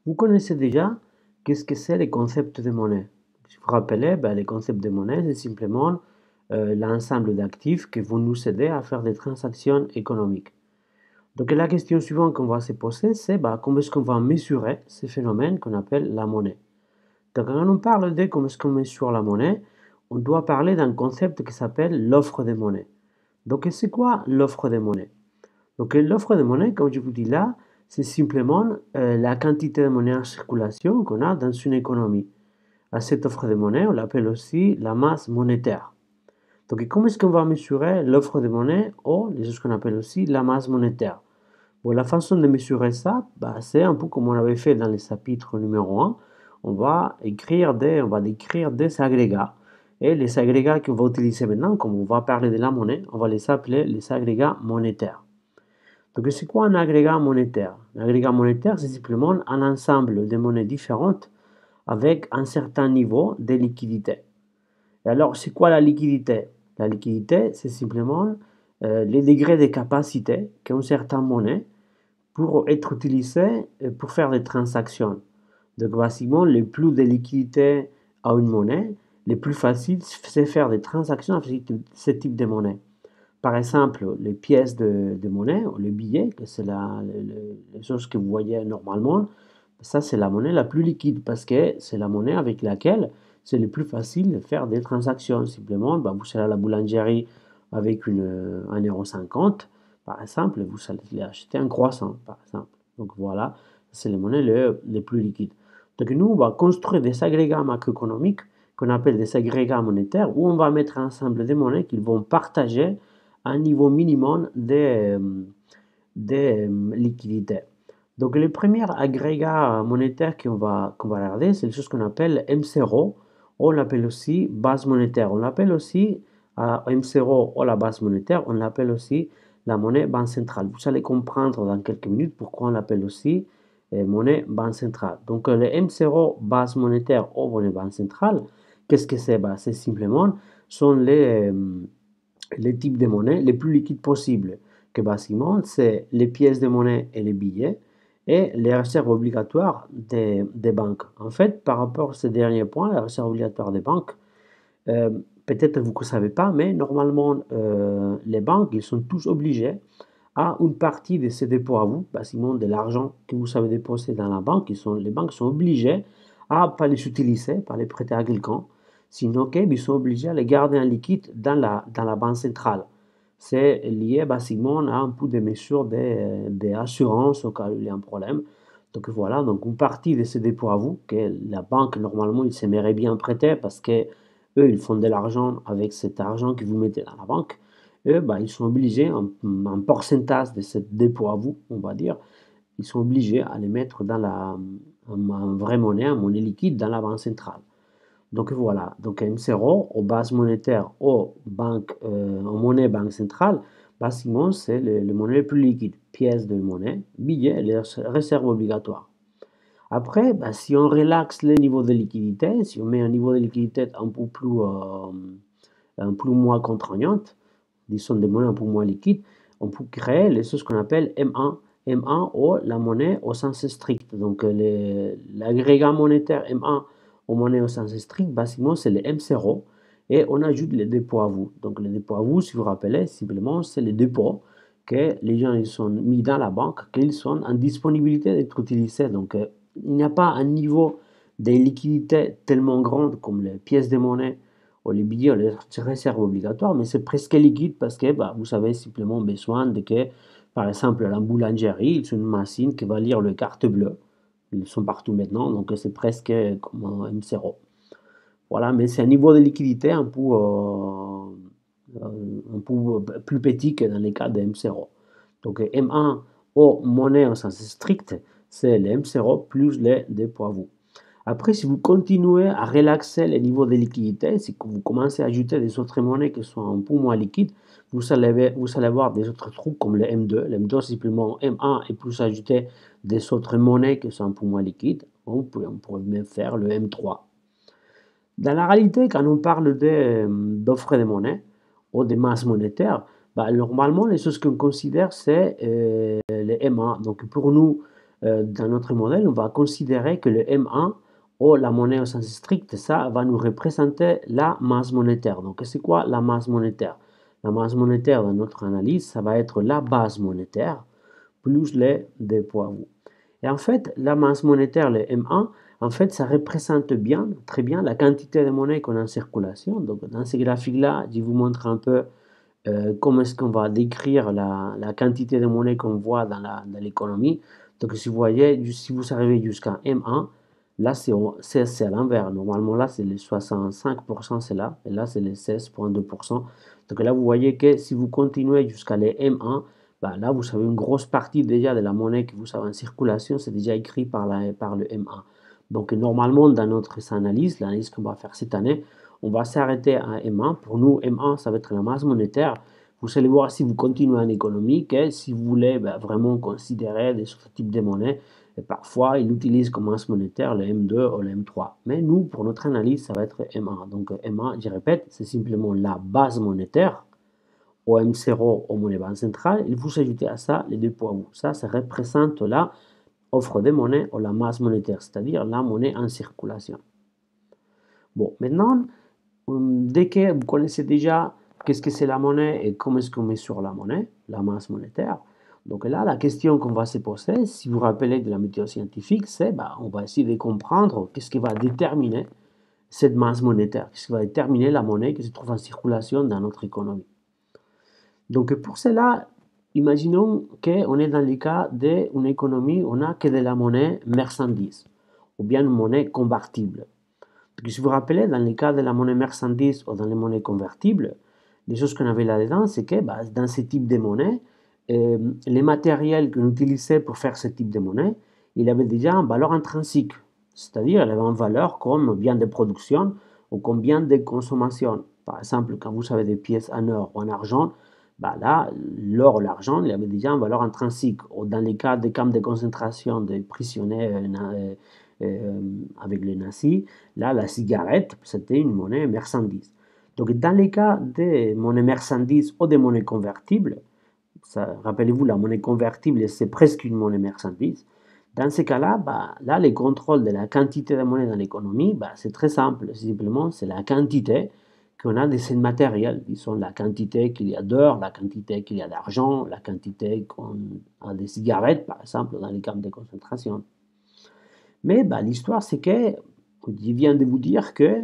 Vous connaissez déjà qu'est-ce que c'est les concepts de monnaie. Si vous vous rappelez, ben, les concepts de monnaie, c'est simplement l'ensemble d'actifs qui vont nous aider à faire des transactions économiques. Donc la question suivante qu'on va se poser, c'est ben, comment est-ce qu'on va mesurer ce phénomène qu'on appelle la monnaie. Donc quand on parle de comment est-ce qu'on mesure la monnaie, on doit parler d'un concept qui s'appelle l'offre de monnaie. Donc c'est quoi l'offre de monnaie? Donc l'offre de monnaie, comme je vous dis là, c'est simplement la quantité de monnaie en circulation qu'on a dans une économie. À cette offre de monnaie, on l'appelle aussi la masse monétaire. Donc comment est-ce qu'on va mesurer l'offre de monnaie ou les choses qu'on appelle aussi la masse monétaire? Bon, la façon de mesurer ça, bah, c'est un peu comme on avait fait dans le chapitre numéro 1. On va décrire des agrégats. Et les agrégats qu'on va utiliser maintenant, comme on va parler de la monnaie, on va les appeler les agrégats monétaires. Donc, c'est quoi un agrégat monétaire? Un agrégat monétaire, c'est simplement un ensemble de monnaies différentes avec un certain niveau de liquidité. Et alors, c'est quoi la liquidité? La liquidité, c'est simplement les degrés de capacité qu'ont certaines monnaies pour être utilisées pour faire des transactions. Donc, basiquement, le plus de liquidité à une monnaie, le plus facile, c'est faire des transactions avec ce type de monnaie. Par exemple, les pièces de monnaie, ou les billets, que c'est les choses que vous voyez normalement, ça c'est la monnaie la plus liquide parce que c'est la monnaie avec laquelle c'est le plus facile de faire des transactions. Simplement, bah, vous allez à la boulangerie avec 1,50 € par exemple, vous allez acheter un croissant, par exemple. Donc voilà, c'est les monnaies les plus liquides. Donc nous, on va construire des agrégats macroéconomiques qu'on appelle des agrégats monétaires où on va mettre ensemble des monnaies qu'ils vont partager un niveau minimum de liquidité. Donc, le premier agrégat monétaire qu'on va regarder, c'est ce qu'on appelle M0, on l'appelle aussi base monétaire. On l'appelle aussi M0 ou la base monétaire, on l'appelle aussi la monnaie banque centrale. Vous allez comprendre dans quelques minutes pourquoi on l'appelle aussi monnaie banque centrale. Donc, le M0 base monétaire ou monnaie banque centrale, qu'est-ce que c'est? Bah, c'est simplement sont les types de monnaie les plus liquides possibles, que basiquement, c'est les pièces de monnaie et les billets et les réserves obligatoires des banques. En fait, par rapport à ce dernier point, la réserve obligatoire des banques, euh, peut-être vous ne savez pas, mais normalement, les banques, ils sont tous obligés à une partie de ces dépôts à vous, basiquement de l'argent que vous avez déposé dans la banque, les banques sont obligées à ne pas les utiliser, pas les prêter à quelqu'un, sinon ils sont obligés à les garder en liquide dans la banque centrale. C'est lié basiquement à un peu des mesures d'assurance au cas où il y a un problème. Donc voilà, donc une partie de ces dépôts à vous, que la banque normalement il s'aimerait bien prêter parce que eux ils font de l'argent avec cet argent que vous mettez dans la banque, eux, bah, ils sont obligés, un pourcentage de ce dépôt à vous, on va dire, ils sont obligés à les mettre en vraie monnaie, en monnaie liquide, dans la banque centrale. Donc voilà, donc M0, aux bases monétaires, en monnaie banque centrale, basiquement, c'est le monnaie le plus liquide. Pièces de monnaie, billets, les réserves obligatoires. Après, bah, si on relaxe le niveau de liquidité, si on met un niveau de liquidité un peu moins contraignant, disons des monnaies un peu moins liquides, on peut créer les choses qu'on appelle M1. M1 ou la monnaie au sens strict. Donc l'agrégat monétaire M1 aux monnaies au sens strict, basiquement c'est le M0 et on ajoute les dépôts à vous. Donc les dépôts à vous, si vous vous rappelez, simplement c'est les dépôts que les gens ils sont mis dans la banque, qu'ils sont en disponibilité d'être utilisés. Donc il n'y a pas un niveau de liquidité tellement grand comme les pièces de monnaie ou les billets, ou les réserves obligatoires, mais c'est presque liquide parce que bah, vous avez simplement besoin de que, par exemple, la boulangerie, c'est une machine qui va lire les cartes bleues. Ils sont partout maintenant, donc c'est presque comme un M0. Voilà, mais c'est un niveau de liquidité un peu plus petit que dans les cas de M0. Donc M1 ou monnaie au sens strict, c'est le M0 plus les dépôts à vous. Après, si vous continuez à relaxer les niveaux de liquidité, si vous commencez à ajouter des autres monnaies qui sont un peu moins liquides, vous allez avoir des autres trucs comme le M2. Le M2, c'est simplement M1 et plus ajouter des autres monnaies qui sont un peu moins liquides. On pourrait même faire le M3. Dans la réalité, quand on parle d'offres de monnaie ou de masse monétaire, bah, normalement, les choses qu'on considère, c'est les M1. Donc, pour nous, dans notre modèle, on va considérer que le M1 ou la monnaie au sens strict, ça va nous représenter la masse monétaire. Donc, c'est quoi la masse monétaire? La masse monétaire, dans notre analyse, ça va être la base monétaire plus les dépôts. Et en fait, la masse monétaire, le M1, en fait, ça représente bien, très bien la quantité de monnaie qu'on a en circulation. Donc, dans ces graphiques-là, je vous montre un peu comment est-ce qu'on va décrire la quantité de monnaie qu'on voit dans l'économie. Donc, si vous voyez, si vous arrivez jusqu'à M1, là, c'est à l'envers. Normalement, là, c'est les 65%, c'est là, et là, c'est les 16,2%. Donc, là, vous voyez que si vous continuez jusqu'à les M1, bah, là, vous savez, une grosse partie déjà de la monnaie que vous avez en circulation, c'est déjà écrit par le M1. Donc, normalement, dans notre analyse, l'analyse qu'on va faire cette année, on va s'arrêter à M1. Pour nous, M1, ça va être la masse monétaire. Vous allez voir si vous continuez en économie, que si vous voulez vraiment considérer ce type de monnaie, et parfois, ils utilisent comme masse monétaire le M2 ou le M3. Mais nous, pour notre analyse, ça va être M1. Donc, M1, je répète, c'est simplement la base monétaire au M0 au monnaie banque centrale. Il faut ajouter à ça les deux poids. Ça représente la offre de monnaie ou la masse monétaire, c'est-à-dire la monnaie en circulation. Bon, maintenant, dès que vous connaissez déjà qu'est-ce que c'est la monnaie et comment est-ce qu'on mesure la monnaie, la masse monétaire, donc là, la question qu'on va se poser, si vous vous rappelez de la méthode scientifique, c'est on va essayer de comprendre qu'est-ce qui va déterminer cette masse monétaire, qu'est-ce qui va déterminer la monnaie qui se trouve en circulation dans notre économie. Donc pour cela, imaginons qu'on est dans le cas d'une économie où on n'a que de la monnaie marchandise ou bien une monnaie convertible. Donc, si vous vous rappelez, dans le cas de la monnaie marchandise ou dans les monnaies convertibles, les choses qu'on avait là-dedans, c'est que dans ce type de monnaie, les matériels qu'on utilisait pour faire ce type de monnaie, il avait déjà une valeur intrinsique, c'est-à-dire il avait une valeur comme bien de production ou comme bien de consommation. Par exemple, quand vous avez des pièces en or ou en argent, là, l'or ou l'argent, il avait déjà une valeur intrinsique. Ou dans les cas des camps de concentration des prisonniers avec les nazis, là, la cigarette, c'était une monnaie marchandise. Donc, dans les cas des monnaies marchandises ou des monnaies convertibles, rappelez-vous, la monnaie convertible, c'est presque une monnaie marchandise. Dans ces cas-là, là, les contrôles de la quantité de monnaie dans l'économie, c'est très simple. Simplement, c'est la quantité qu'on a de ces matériels. Disons la quantité qu'il y a d'or, la quantité qu'il y a d'argent, la quantité qu'on a de cigarettes, par exemple, dans les camps de concentration. Mais l'histoire, c'est que, je viens de vous dire que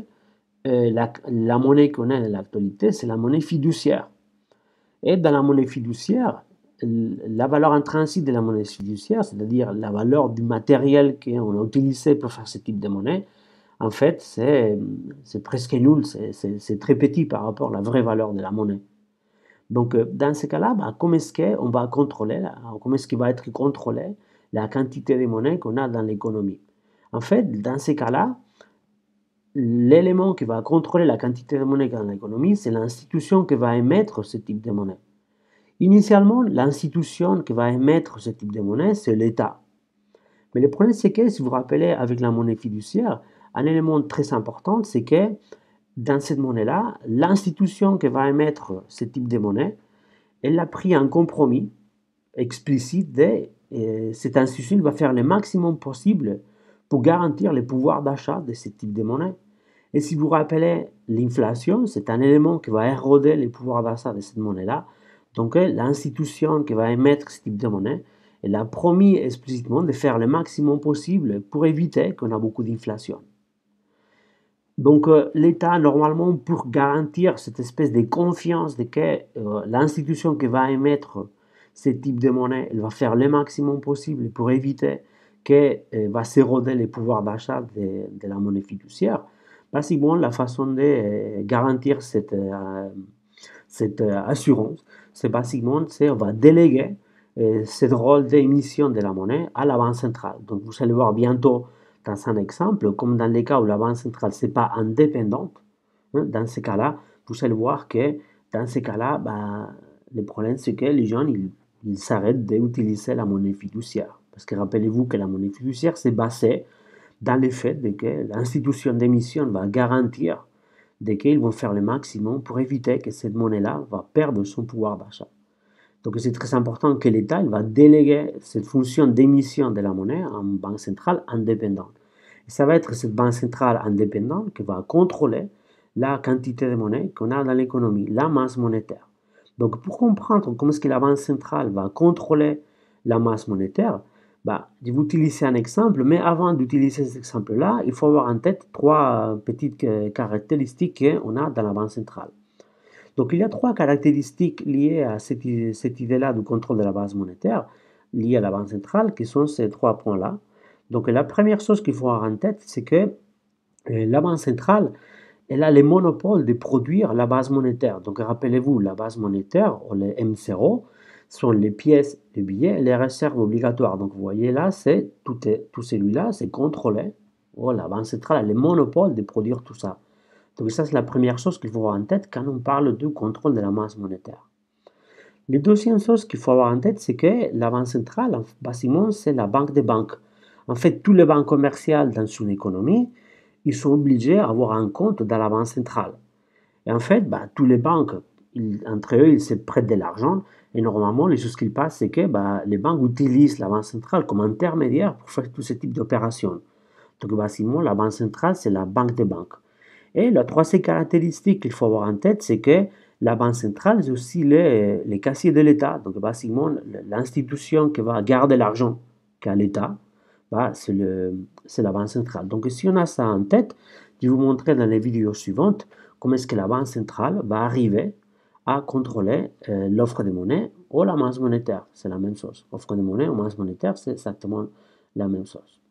la monnaie qu'on a dans l'actualité, c'est la monnaie fiduciaire. Et dans la monnaie fiduciaire, la valeur intrinsèque de la monnaie fiduciaire, c'est-à-dire la valeur du matériel qu'on a utilisé pour faire ce type de monnaie, en fait, c'est presque nul, c'est très petit par rapport à la vraie valeur de la monnaie. Donc, dans ce cas-là, comment est-ce qu'on va contrôler, comment est-ce qu'il va être contrôlé la quantité de monnaie qu'on a dans l'économie? En fait, dans ces cas-là, l'élément qui va contrôler la quantité de monnaie dans l'économie, c'est l'institution qui va émettre ce type de monnaie. Initialement, l'institution qui va émettre ce type de monnaie, c'est l'État. Mais le problème, c'est que, si vous vous rappelez, avec la monnaie fiduciaire, un élément très important, c'est que dans cette monnaie-là, l'institution qui va émettre ce type de monnaie, elle a pris un compromis explicite de cette institution va faire le maximum possible pour garantir le pouvoir d'achat de ce type de monnaie. Et si vous vous rappelez, l'inflation, c'est un élément qui va éroder le pouvoir d'achat de cette monnaie-là. Donc, l'institution qui va émettre ce type de monnaie, elle a promis explicitement de faire le maximum possible pour éviter qu'on ait beaucoup d'inflation. Donc, l'État, normalement, pour garantir cette espèce de confiance de que l'institution qui va émettre ce type de monnaie, elle va faire le maximum possible pour éviter que va s'éroder le pouvoir d'achat de la monnaie fiduciaire, basiquement, la façon de garantir cette assurance, c'est basiquement, on va déléguer ce rôle d'émission de la monnaie à la Banque centrale. Donc, vous allez voir bientôt dans un exemple, comme dans les cas où la Banque centrale n'est pas indépendante, dans ces cas-là, vous allez voir que dans ces cas-là, le problème, c'est que les gens, ils s'arrêtent d'utiliser la monnaie fiduciaire. Parce que rappelez-vous que la monnaie fiduciaire, c'est basé dans le fait que l'institution d'émission va garantir qu'ils vont faire le maximum pour éviter que cette monnaie-là va perdre son pouvoir d'achat. Donc c'est très important que l'État il va déléguer cette fonction d'émission de la monnaie à une banque centrale indépendante. Et ça va être cette banque centrale indépendante qui va contrôler la quantité de monnaie qu'on a dans l'économie, la masse monétaire. Donc pour comprendre comment est-ce que la banque centrale va contrôler la masse monétaire, bah, je vais utiliser un exemple, mais avant d'utiliser cet exemple-là, il faut avoir en tête trois petites caractéristiques qu'on a dans la banque centrale. Donc il y a trois caractéristiques liées à cette idée-là du contrôle de la base monétaire, liées à la banque centrale, qui sont ces trois points-là. Donc la première chose qu'il faut avoir en tête, c'est que la banque centrale, elle a le monopole de produire la base monétaire. Donc rappelez-vous, la base monétaire, ou les M0, sont les pièces, les billets et les réserves obligatoires. Donc vous voyez là, tout celui-là, c'est contrôlé. Oh, la banque centrale a le monopole de produire tout ça. Donc ça, c'est la première chose qu'il faut avoir en tête quand on parle du contrôle de la masse monétaire. La deuxième chose qu'il faut avoir en tête, c'est que la banque centrale, basiquement, c'est la banque des banques. En fait, tous les banques commerciales dans une économie, ils sont obligés d'avoir un compte dans la banque centrale. Et en fait, bah, tous les banques, entre eux, ils se prêtent de l'argent. Et normalement, les choses qui passent, c'est que bah, les banques utilisent la banque centrale comme intermédiaire pour faire tout ce type d'opérations. Donc, basiquement, la banque centrale, c'est la banque des banques. Et la troisième caractéristique qu'il faut avoir en tête, c'est que la banque centrale, c'est aussi les casiers de l'État. Donc, basiquement, l'institution qui va garder l'argent qu'a l'État, bah, c'est la banque centrale. Donc, si on a ça en tête, je vais vous montrer dans les vidéos suivantes comment est-ce que la banque centrale va arriver à contrôler l'offre de monnaie ou la masse monétaire. C'est la même chose. Offre de monnaie ou masse monétaire, c'est exactement la même chose.